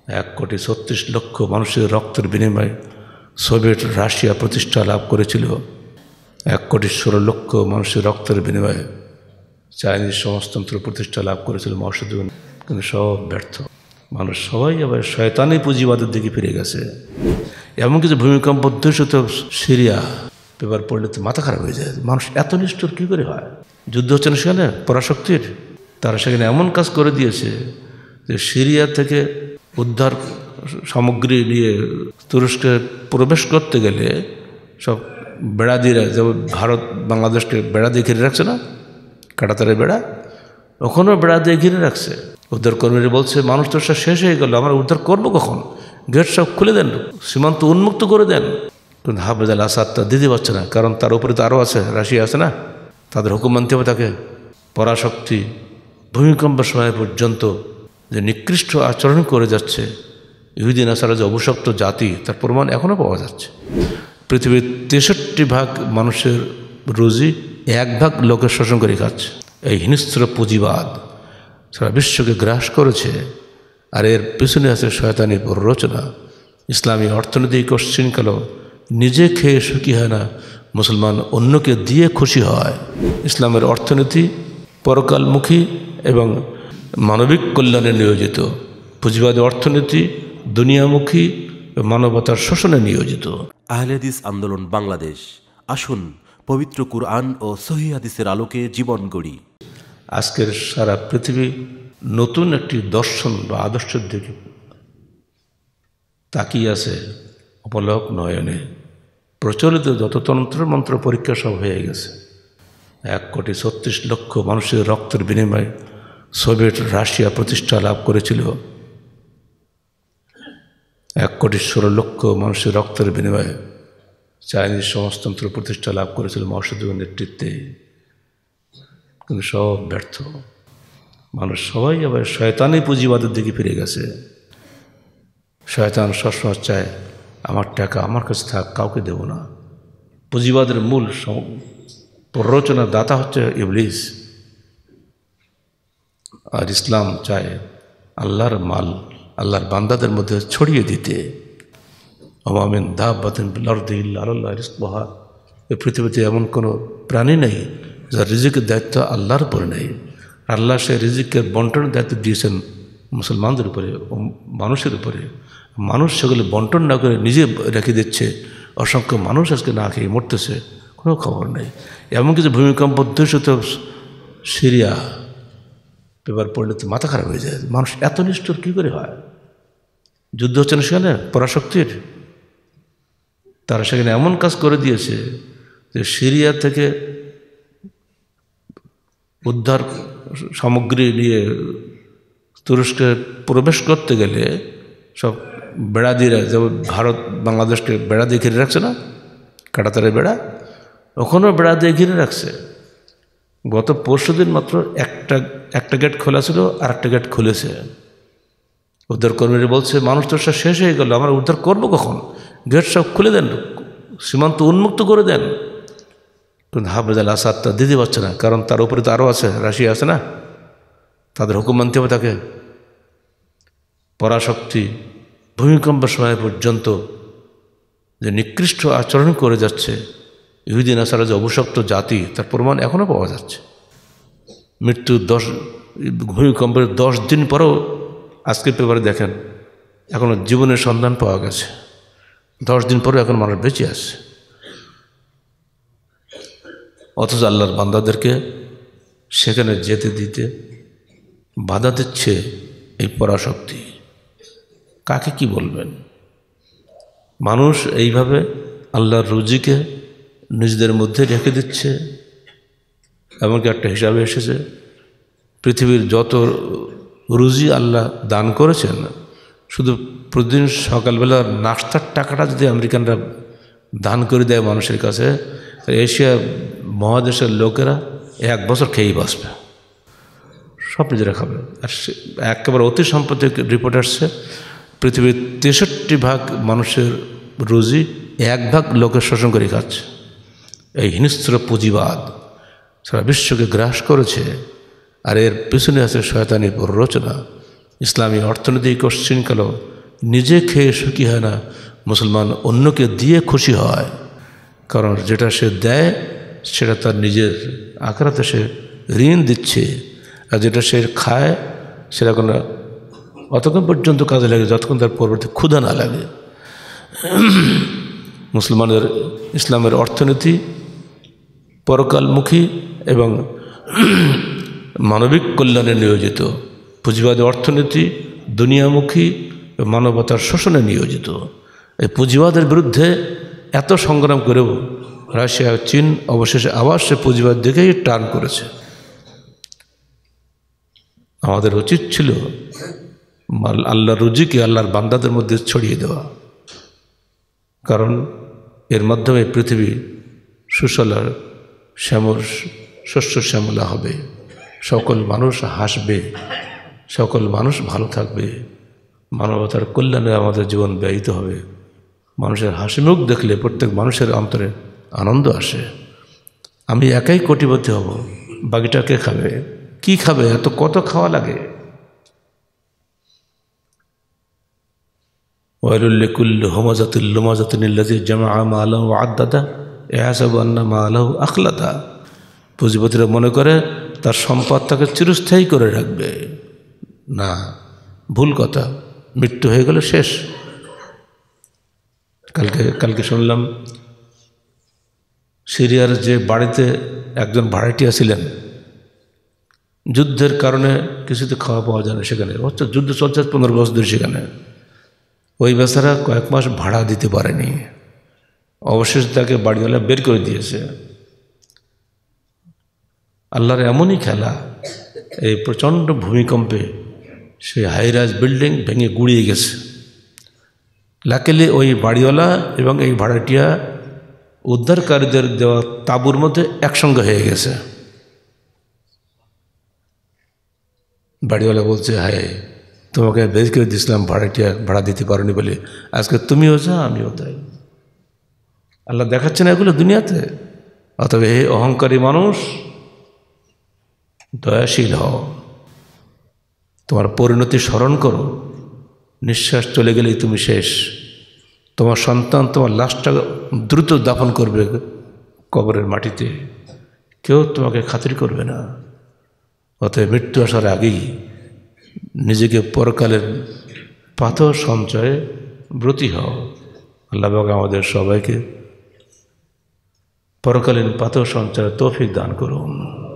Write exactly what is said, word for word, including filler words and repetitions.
এক কোটি ছত্রিশ লক্ষ মানুষের রক্তের বিনিময়ে সোভিয়েত রাশিয়া প্রতিষ্ঠা লাভ করেছিল। এক কোটি ষোলো লক্ষ মানুষের রক্তের বিনিময়ে চাইনিজ সমাজতন্ত্র প্রতিষ্ঠা লাভ করেছিল মহাসুদ্দিন, কিন্তু সব ব্যর্থ। মানুষ সবাই আবার শয়তানি পুঁজিবাদের দিকে ফিরে গেছে। এমন কিছু ভূমিকম্প অধ্যুষিত সিরিয়া পেপার পড়লে তো মাথা খারাপ হয়ে যায়। মানুষ এত নিষ্ঠুর কী করে হয়? যুদ্ধ হচ্ছে না সেখানে পরাশক্তির, তারা সেখানে এমন কাজ করে দিয়েছে যে সিরিয়া থেকে উদ্ধার সামগ্রী নিয়ে তুরস্কে প্রবেশ করতে গেলে সব বেড়া দিয়ে, যেমন ভারত বাংলাদেশকে বেড়া দিয়ে ঘিরে রাখছে না, কাঁটাতারে বেড়া, ওখানেও বেড়া দিয়ে ঘিরে রাখছে। উদ্ধার কর্মীরা বলছে মানুষ তো সব শেষ হয়ে গেল, আমরা উদ্ধার করবো কখন? গেট সব খুলে দেন, সীমান্ত উন্মুক্ত করে দেন। কিন্তু হাফেজ আল আসাদ তা দিতে পারছে না, কারণ তার উপরে তো আরও আছে, রাশিয়া আছে না, তাদের হুকুম মানতে হবে তাকে। পরাশক্তি ভূমিকম্পের সময় পর্যন্ত যে নিকৃষ্ট আচরণ করে যাচ্ছে, ইহুদি নাসারা যে অভিশপ্ত জাতি, তার প্রমাণ এখনও পাওয়া যাচ্ছে। পৃথিবীর তেষট্টি ভাগ মানুষের রুজি এক ভাগ লোকের শোষণ করে খাচ্ছে। এই হিংস্র পুঁজিবাদ সারা বিশ্বকে গ্রাস করেছে, আর এর পিছনে আছে শয়তানি প্ররোচনা। ইসলামী অর্থনীতি কোশ্চিনকাল নিজে খেয়ে সুখী হয় না, মুসলমান অন্যকে দিয়ে খুশি হয়। ইসলামের অর্থনীতি পরকালমুখী এবং মানবিক কল্যাণে নিয়োজিত। পুঁজিবাদী অর্থনীতি দুনিয়ামুখী, মানবতার শোষণে নিয়োজিত। আহলে হাদিস আন্দোলন বাংলাদেশ, আসুন পবিত্র কুরআন ও সহিহ হাদিসের আলোকে জীবন গড়ি। আজকের সারা পৃথিবী নতুন একটি দর্শন বা আদর্শের দিকে তাকিয়ে আছে অপলক নয়নে। প্রচলিত যত তন্ত্র মন্ত্র পরীক্ষা সব হয়ে গেছে। এক কোটি ছত্রিশ লক্ষ মানুষের রক্তের বিনিময়ে সোভিয়েত রাশিয়া প্রতিষ্ঠা লাভ করেছিল। এক কোটি ষোলো লক্ষ মানুষের রক্তের বিনিময়ে চাইনিজ সমাজতন্ত্র প্রতিষ্ঠা লাভ করেছিল মহাসুদ্দিনের নেতৃত্বে, কিন্তু সব ব্যর্থ। মানুষ সবাই আবার শয়তানি পুঁজিবাদের দিকে ফিরে গেছে। শয়তান সবসময় চায় আমার টাকা আমার কাছে থাক, কাউকে দেব না। পুঁজিবাদের মূল প্ররোচনার দাতা হচ্ছে ইবলিস, আর ইসলাম চায় আল্লাহর মাল আল্লাহর বান্দাদের মধ্যে ছড়িয়ে দিতে। ওয়ামিন দাব্বাতিন ফিল আরদি ইল্লা আলাল্লাহি রিজকুহা, এই পৃথিবীতে এমন কোনো প্রাণী নেই যার রিজিকের দায়িত্ব আল্লাহর উপরে নেই। আল্লাহ সে রিজিকের বন্টনের দায়িত্ব দিয়েছেন মুসলমানদের উপরে ও মানুষের উপরে। মানুষ সেগুলো বন্টন না করে নিজে রেখে দিচ্ছে। অসংখ্য মানুষ আজকে না খেয়ে মরতেছে, কোনো খবর নেই। এমন কিছু ভূমিকম্প অধ্যুষিত সিরিয়া পেপার পড়লে তো মাথা খারাপ হয়ে যায়। মানুষ এত নিষ্ঠুর কী করে হয়? যুদ্ধ হচ্ছে না সেখানে পরাশক্তির, তারা সেখানে এমন কাজ করে দিয়েছে যে সিরিয়া থেকে উদ্ধার সামগ্রী নিয়ে তুরস্কে প্রবেশ করতে গেলে সব বেড়া দিয়ে, যেমন ভারত বাংলাদেশকে বেড়া দিয়ে ঘিরে রাখছে না, কাঁটাতারে বেড়া, ওখানেও বেড়া দিয়ে ঘিরে রাখছে। গত পরশু দিন মাত্র একটা একটা গেট খোলা ছিল, আর একটা গেট খুলেছে। উদ্ধার কর্মীরা বলছে মানুষ তো সব শেষ হয়ে গেল, আমরা উদ্ধার করবো কখন? গেট সব খুলে দেন, সীমান্ত উন্মুক্ত করে দেন। কিন্তু হাফেজ আল আসাদ তা দিতে পারছে না, কারণ তার উপরে তো আরও আছে, রাশিয়া আছে না, তাদের হুকুম মানতে হবে তাকে। পরাশক্তি ভূমিকম্পের সময় পর্যন্ত যে নিকৃষ্ট আচরণ করে যাচ্ছে, ইহুদি নাসারা যে অভিশপ্ত জাতি, তার প্রমাণ এখনও পাওয়া যাচ্ছে। মৃত্যু দশ ভূমিকম্পের দশ দিন পরেও আজকের পেপারে দেখেন এখনও জীবনের সন্ধান পাওয়া গেছে। দশ দিন পরেও এখন মানুষ বেঁচে আছে। অথচ আল্লাহর বান্দাদেরকে সেখানে যেতে দিতে বাধা দিচ্ছে এই পরাশক্তি। কাকে কি বলবেন? মানুষ এইভাবে আল্লাহর রুজিকে নিজেদের মধ্যে রেখে দিচ্ছে। এমনকি একটা হিসাবে এসেছে, পৃথিবীর যত রুজি আল্লাহ দান করেছেন, শুধু প্রতিদিন সকালবেলা নাস্তার টাকাটা যদি আমেরিকানরা দান করে দেয় মানুষের কাছে, এশিয়া মহাদেশের লোকেরা এক বছর খেয়েই বাঁচবে, সব নিজেরা খাবে। আর একেবারে অতি সাম্প্রতিক রিপোর্ট আসছে, পৃথিবীর তেষট্টি ভাগ মানুষের রুজি এক ভাগ লোকের শোষণ করে খাচ্ছে। এই হিংস্র পুঁজিবাদ সারা বিশ্বকে গ্রাস করেছে, আর এর পিছনে আছে শয়তানি প্ররোচনা। ইসলামী অর্থনীতি কোশ্চিনকাল নিজে খেয়ে সুখী হয় না, মুসলমান অন্যকে দিয়ে খুশি হয়। কারণ যেটা সে দেয় সেটা তার নিজের আখেরাতে সে ঋণ দিচ্ছে, আর যেটা সে খায় সেটা কোনো অতক্ষণ পর্যন্ত কাজে লাগে যতক্ষণ তার পরবর্তী ক্ষুধা না লাগে। মুসলমানের ইসলামের অর্থনীতি পরকালমুখী এবং মানবিক কল্যাণে নিয়োজিত। পুঁজিবাদী অর্থনীতি দুনিয়ামুখী, মানবতার শোষণে নিয়োজিত। এই পুঁজিবাদের বিরুদ্ধে এত সংগ্রাম করেও রাশিয়া চীন অবশেষে আবার সে পুঁজিবাদ দিকেই টার্ন করেছে। আমাদের উচিত ছিল আল্লাহর রুজিকে আল্লাহর বান্দাদের মধ্যে ছড়িয়ে দেওয়া, কারণ এর মাধ্যমে পৃথিবী সুশলা শ্যামল শস্য শ্যামলা হবে, সকল মানুষ হাসবে, সকল মানুষ ভালো থাকবে, মানবতার কল্যাণে আমাদের জীবন ব্যয়িত হবে। মানুষের হাসি মুখ দেখলে প্রত্যেক মানুষের অন্তরে আনন্দ আসে। আমি একাই কোটিপতি হব, বাকিটা কে খাবে? কি খাবে? এত কত খাওয়া লাগে? ওয়াইলুল লিকুল্লি হুমাযাতিল লুমাযাতিন আল্লাযী জামাআ মালাহু ওয়া আদ্দাদা ইয়াহসাবু আন্না মালাহু আখলাদা। পুঁজিপতিরা মনে করে তার সম্পদ তাকে চিরস্থায়ী করে রাখবে। না, ভুল কথা। মৃত্যু হয়ে গেলে শেষ। কালকে কালকে শুনলাম সিরিয়ার যে বাড়িতে একজন ভাড়াটিয়া ছিলেন, যুদ্ধের কারণে কিছুতে খাওয়া পাওয়া যায় না সেখানে, হচ্ছে যুদ্ধ চলছে পনেরো বছর ধরে সেখানে। ওই বেচারা কয়েক মাস ভাড়া দিতে পারেনি, অবশেষে তাকে বাড়িওয়ালা বের করে দিয়েছে। আল্লাহর এমনই খেলা, এই প্রচণ্ড ভূমিকম্পে সেই হাইরাইজ বিল্ডিং ভেঙে গুড়িয়ে গেছে। লাকিলি ওই বাড়িওয়ালা এবং এই ভাড়াটিয়া উদ্ধারকারীদের দেওয়া তাঁবুর মধ্যে একসঙ্গে হয়ে গেছে। বাড়িওয়ালা বলছে, হায় তোমাকে বের করে দিয়েছিলাম ভাড়াটিয়া ভাড়া দিতে পারোনি বলে, আজকে তুমিও যা আমিও তাই। আল্লাহ দেখাচ্ছে না এগুলো দুনিয়াতে? অতএব হে অহংকারী মানুষ, দয়াশীল হও, তোমার পরিণতি স্মরণ করো। নিঃশ্বাস চলে গেলেই তুমি শেষ। তোমার সন্তান তোমার লাশটা দ্রুত দাফন করবে কবরের মাটিতে, কেউ তোমাকে খাতির করবে না। অতএব মৃত্যু আসার আগেই নিজেকে পরকালের পাথর সঞ্চয়ে ব্রতী হও। আল্লাহ পাক আমাদের সবাইকে পরকালীন পাথর সঞ্চয়ের তৌফিক দান করুন।